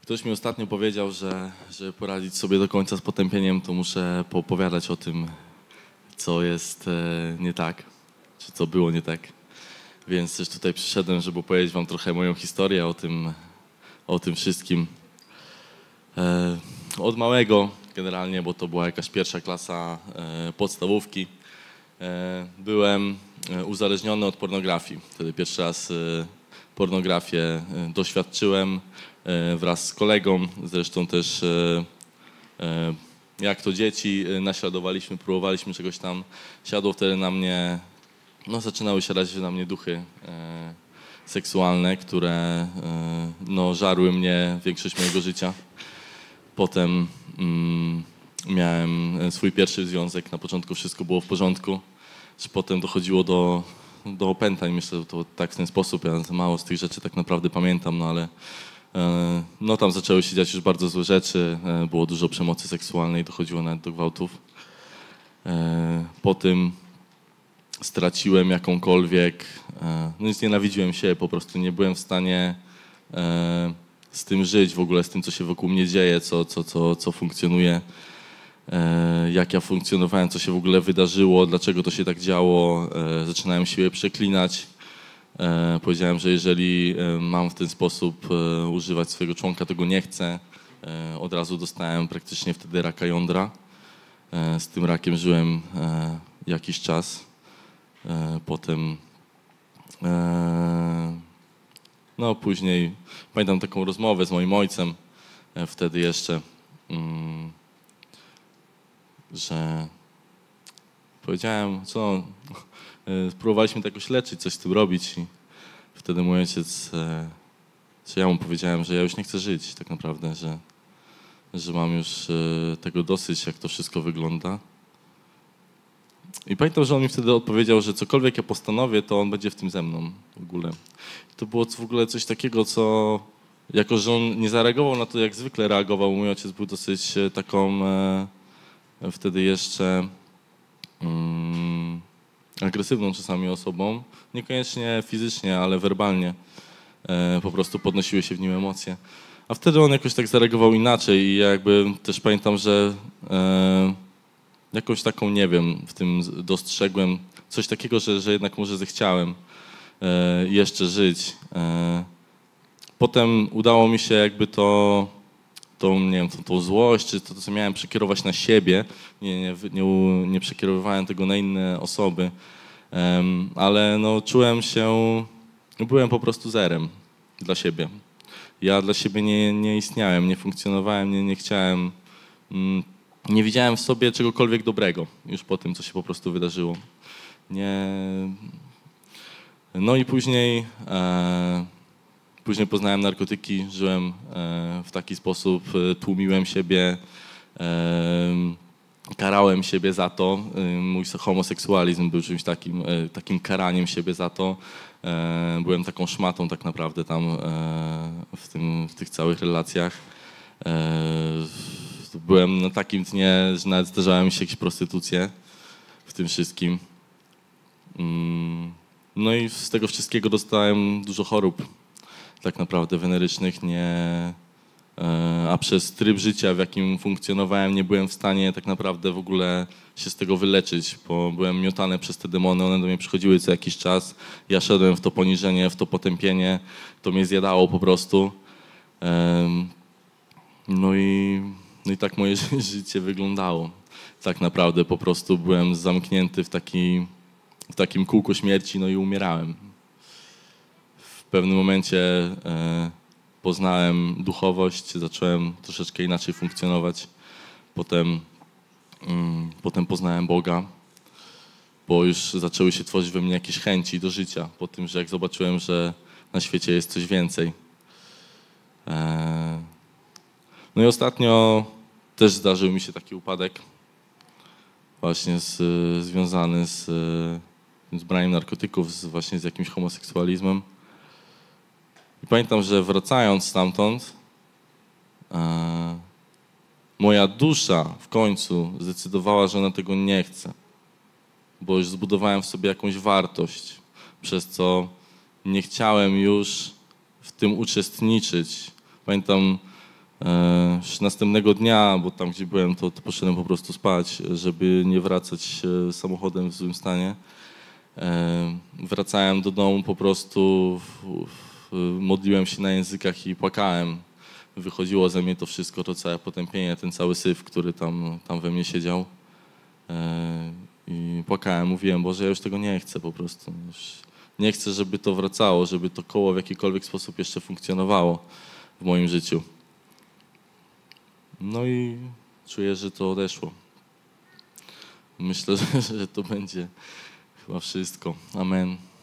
Ktoś mi ostatnio powiedział, że żeby poradzić sobie do końca z potępieniem, to muszę poopowiadać o tym, co jest nie tak, czy co było nie tak. Więc też tutaj przyszedłem, żeby opowiedzieć wam trochę moją historię o tym wszystkim. Od małego generalnie, bo to była jakaś pierwsza klasa podstawówki, byłem uzależniony od pornografii. Wtedy pierwszy raz pornografię doświadczyłem wraz z kolegą, zresztą też jak to dzieci naśladowaliśmy, próbowaliśmy czegoś tam. Siadło wtedy na mnie, zaczynały siadać na mnie duchy seksualne, które żarły mnie większość mojego życia. Potem miałem swój pierwszy związek, na początku wszystko było w porządku, potem dochodziło do opętań, myślę, że to tak w ten sposób, ja mało z tych rzeczy tak naprawdę pamiętam, ale tam zaczęły się dziać już bardzo złe rzeczy, było dużo przemocy seksualnej, dochodziło nawet do gwałtów. Potem straciłem jakąkolwiek, znienawidziłem się, po prostu nie byłem w stanie z tym żyć w ogóle, z tym, co się wokół mnie dzieje, co funkcjonuje, jak ja funkcjonowałem, co się w ogóle wydarzyło, dlaczego to się tak działo. Zaczynałem siebie przeklinać. Powiedziałem, że jeżeli mam w ten sposób używać swojego członka, to go nie chcę. Od razu dostałem praktycznie wtedy raka jądra. Z tym rakiem żyłem jakiś czas. Potem później pamiętam taką rozmowę z moim ojcem wtedy jeszcze, że powiedziałem, próbowaliśmy to jakoś leczyć, coś z tym robić i wtedy mój ojciec, że ja mu powiedziałem, że ja już nie chcę żyć tak naprawdę, że mam już tego dosyć, jak to wszystko wygląda. I pamiętam, że on mi wtedy odpowiedział, że cokolwiek ja postanowię, to on będzie w tym ze mną w ogóle. To było w ogóle coś takiego, co jako, że on nie zareagował na to, jak zwykle reagował. Mój ojciec był dosyć taką wtedy jeszcze agresywną czasami osobą. Niekoniecznie fizycznie, ale werbalnie. Po prostu podnosiły się w nim emocje. A wtedy on jakoś tak zareagował inaczej i ja jakby też pamiętam, że jakąś taką, nie wiem, w tym dostrzegłem coś takiego, że jednak może zechciałem jeszcze żyć. Potem udało mi się jakby tą złość, czy to, co miałem, przekierować na siebie. Nie przekierowywałem tego na inne osoby, ale czułem się, byłem po prostu zerem dla siebie. Ja dla siebie nie istniałem, nie funkcjonowałem, nie chciałem, nie widziałem w sobie czegokolwiek dobrego już po tym, co się po prostu wydarzyło. I później poznałem narkotyki, żyłem w taki sposób, tłumiłem siebie, karałem siebie za to. Mój homoseksualizm był czymś takim karaniem siebie za to. Byłem taką szmatą tak naprawdę tam w tych całych relacjach. Byłem na takim dnie, że nawet zdarzały mi się jakieś prostytucje w tym wszystkim. I z tego wszystkiego dostałem dużo chorób tak naprawdę wenerycznych, a przez tryb życia, w jakim funkcjonowałem, nie byłem w stanie tak naprawdę w ogóle się z tego wyleczyć, bo byłem miotany przez te demony, one do mnie przychodziły co jakiś czas, ja szedłem w to poniżenie, w to potępienie, to mnie zjadało po prostu. I tak moje życie wyglądało. Tak naprawdę po prostu byłem zamknięty w takim kółku śmierci, i umierałem. W pewnym momencie poznałem duchowość, zacząłem troszeczkę inaczej funkcjonować. Potem poznałem Boga, bo już zaczęły się tworzyć we mnie jakieś chęci do życia, po tym, że jak zobaczyłem, że na świecie jest coś więcej. I ostatnio też zdarzył mi się taki upadek, właśnie związany z braniem narkotyków, właśnie z jakimś homoseksualizmem. I pamiętam, że wracając stamtąd, moja dusza w końcu zdecydowała, że ona tego nie chce, bo już zbudowałem w sobie jakąś wartość, przez co nie chciałem już w tym uczestniczyć. Pamiętam, Już następnego dnia, bo tam gdzie byłem, to poszedłem po prostu spać, żeby nie wracać samochodem w złym stanie. Wracałem do domu, po prostu modliłem się na językach i płakałem. Wychodziło ze mnie to wszystko, to całe potępienie, ten cały syf, który tam we mnie siedział. I płakałem, mówiłem, Boże, ja już tego nie chcę po prostu. Już nie chcę, żeby to wracało, żeby to koło w jakikolwiek sposób jeszcze funkcjonowało w moim życiu. No i czuję, że to odeszło. Myślę, że to będzie chyba wszystko. Amen.